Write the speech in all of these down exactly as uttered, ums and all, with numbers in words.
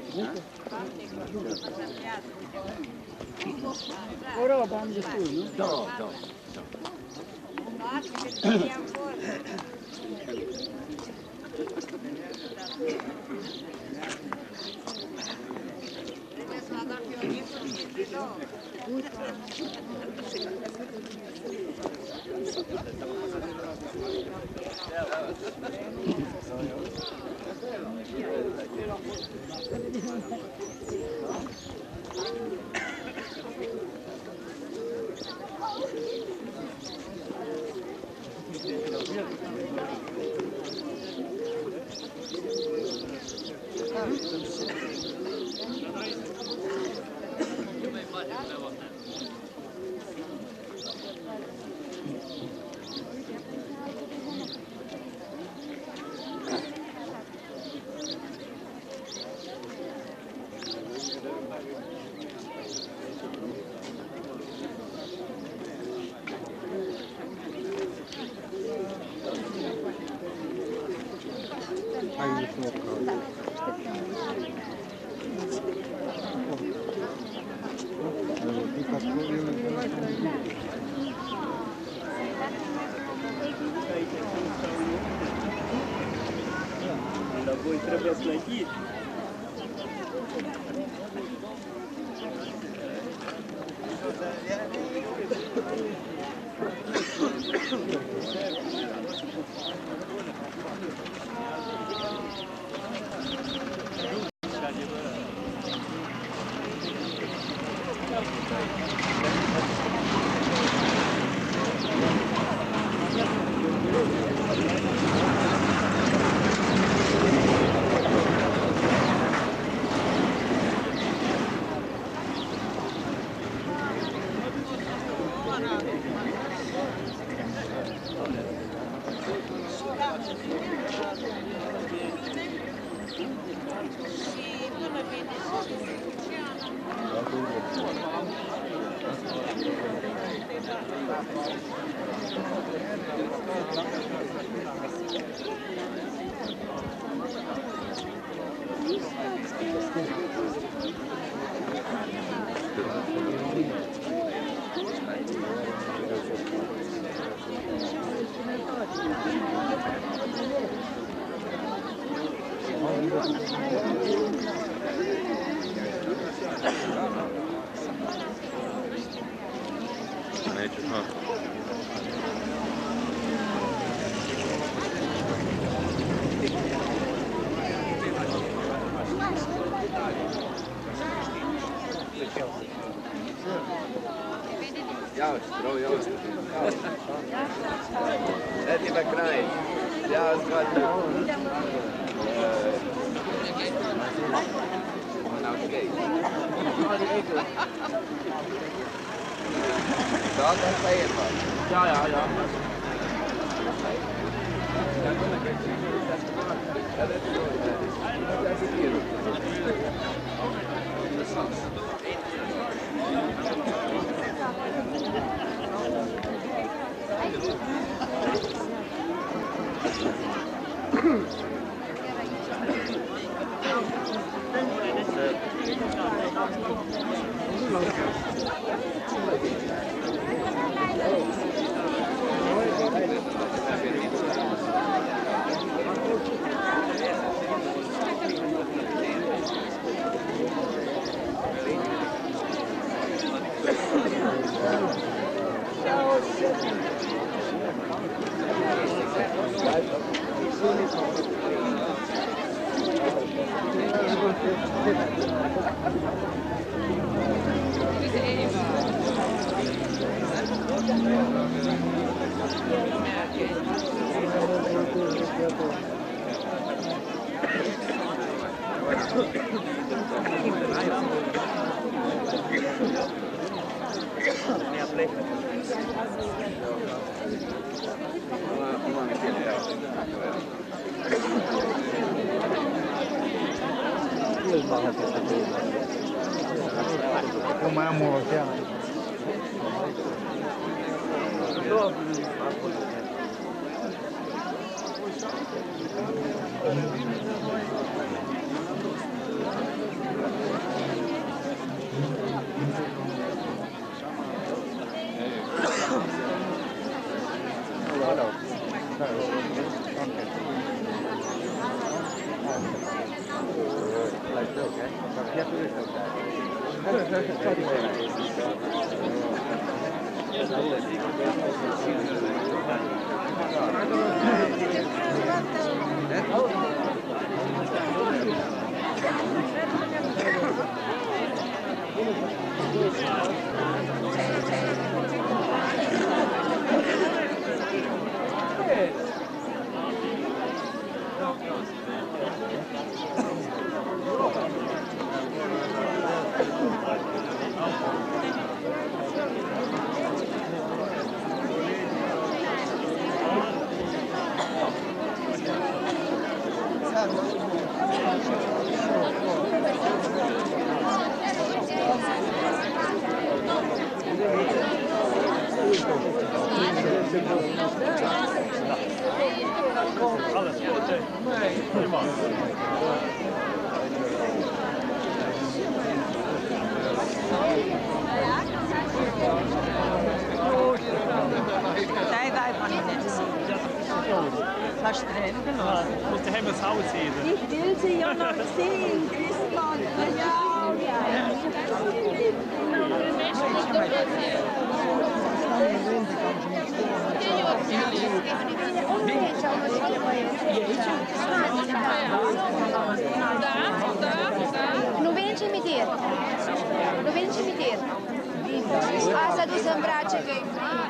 O robă am destul, nu? Da, da. Dar voi trebuie să plătiți. Neću znati. Jaus, bro, Jaus. Let him cry. Jaus, what do you Nou, kijk. Dat is bij je man. Ja, ja, ja. Nu mai am o oceană. Dai, dai, Vanessa. Hast du Tränen gelassen? Ich muss daheim ins Haus sehen. Ich will sie ja noch sehen, Christmann. Ja, ja. Nu vin cimitir. Nu vin cimitir. Asta du să îmbrace că-i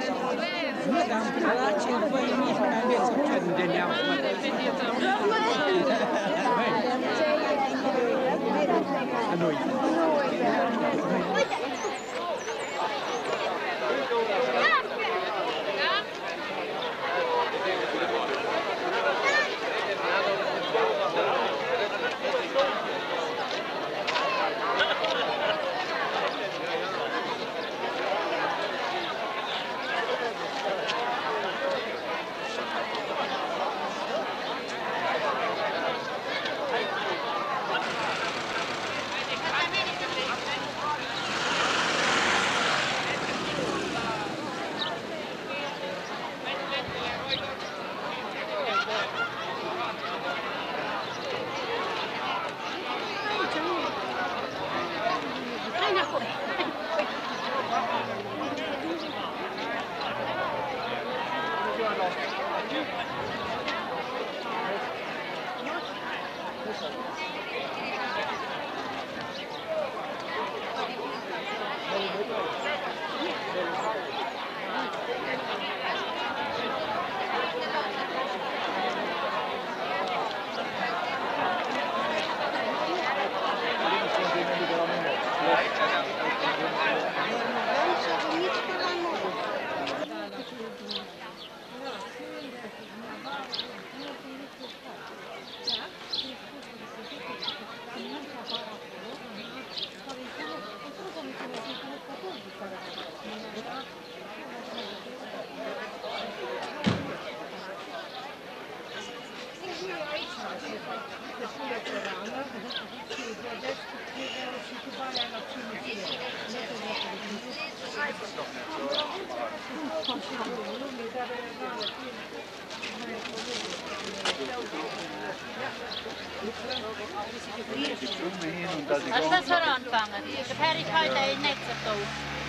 Als dat zo aanvangen, de perigheid is net zo tof.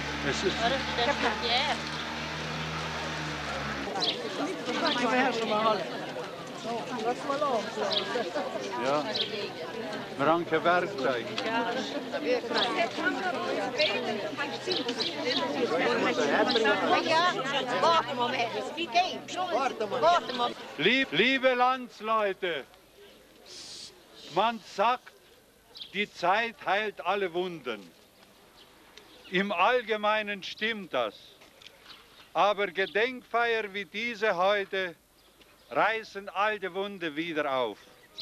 Dat is de ja. Ja, ranke Werkzeug. Lieb, liebe Landsleute, man sagt, die Zeit heilt alle Wunden. Im Allgemeinen stimmt das. Aber Gedenkfeier wie diese heute reißen alte Wunden wieder auf.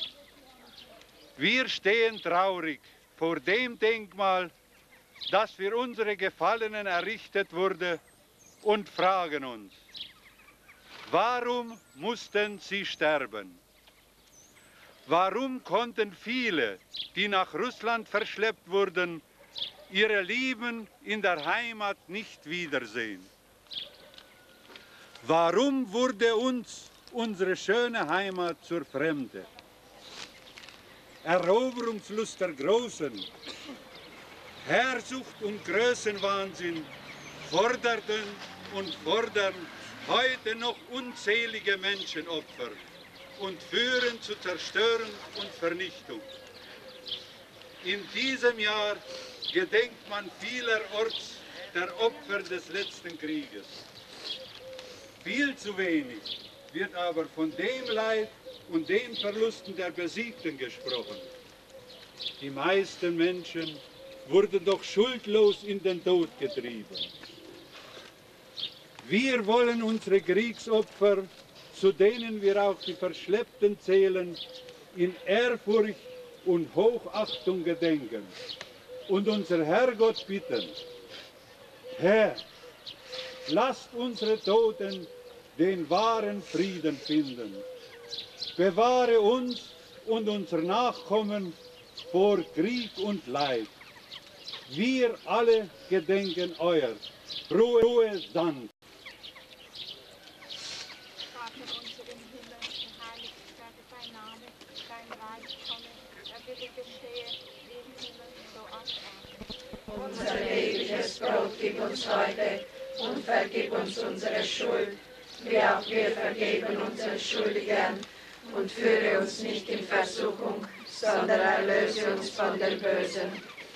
Wir stehen traurig vor dem Denkmal, das für unsere Gefallenen errichtet wurde, und fragen uns, warum mussten sie sterben? Warum konnten viele, die nach Russland verschleppt wurden, ihre Lieben in der Heimat nicht wiedersehen? Warum wurde uns unsere schöne Heimat zur Fremde? Eroberungslust der Großen, Herrsucht und Größenwahnsinn forderten und fordern heute noch unzählige Menschenopfer und führen zu Zerstörung und Vernichtung. In diesem Jahr gedenkt man vielerorts der Opfer des letzten Krieges. Viel zu wenig wird aber von dem Leid und den Verlusten der Besiegten gesprochen. Die meisten Menschen wurden doch schuldlos in den Tod getrieben. Wir wollen unsere Kriegsopfer, zu denen wir auch die Verschleppten zählen, in Ehrfurcht und Hochachtung gedenken und unser Herrgott bitten: Herr, lasst unsere Toten den wahren Frieden finden. Bewahre uns und unser Nachkommen vor Krieg und Leid. Wir alle gedenken euer. Ruhe, Ruhe, Sand. Vater unser im Himmel, geheiligt werde dein Name, dein Reich komme, dein Wille geschehe, wie im Himmel, so auf Erden. Unser tägliches Brot gib uns heute und vergib uns unsere Schuld, wie auch wir vergeben unseren Schuldigern. Und führe uns nicht in Versuchung, sondern erlöse uns von dem Bösen.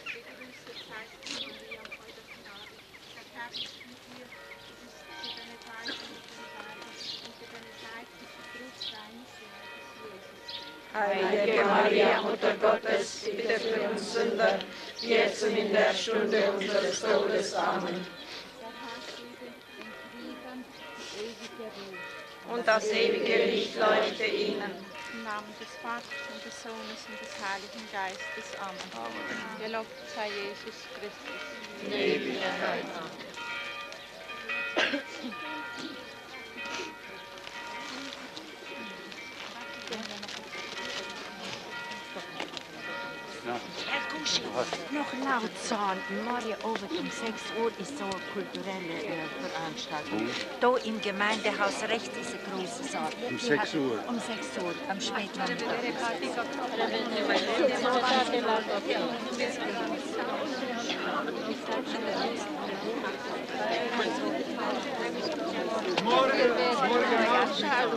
Heilige Maria, Mutter Gottes, bitte für uns Sünder, jetzt und in der Stunde unseres Todes. Amen. Und das ewige Licht leuchte ihnen. Im Namen des Vaters und des Sohnes und des Heiligen Geistes. Amen. Amen. Gelobt sei Jesus Christus. In Ewigkeit. Herr Kuschi, noch laut sagen, morgen Abend um sechs Uhr ist so eine kulturelle äh, Veranstaltung. Da im Gemeindehaus rechts ist ein großer Saal. Um sechs Uhr? Um sechs Uhr, am Spätnachmittag. Morgen, morgen, Nachmittag.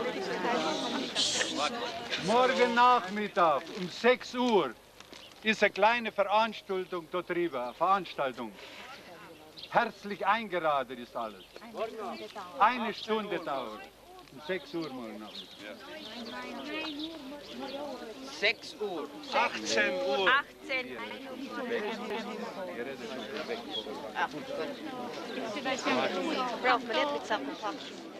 Morgen Nachmittag um sechs Uhr ist eine kleine Veranstaltung dort drüber. Veranstaltung. Herzlich eingeladen ist alles. Eine Stunde dauert. Um sechs Uhr morgen Nachmittag. sechs Uhr. achtzehn Uhr. achtzehn Braucht man nicht mit Sachen packen.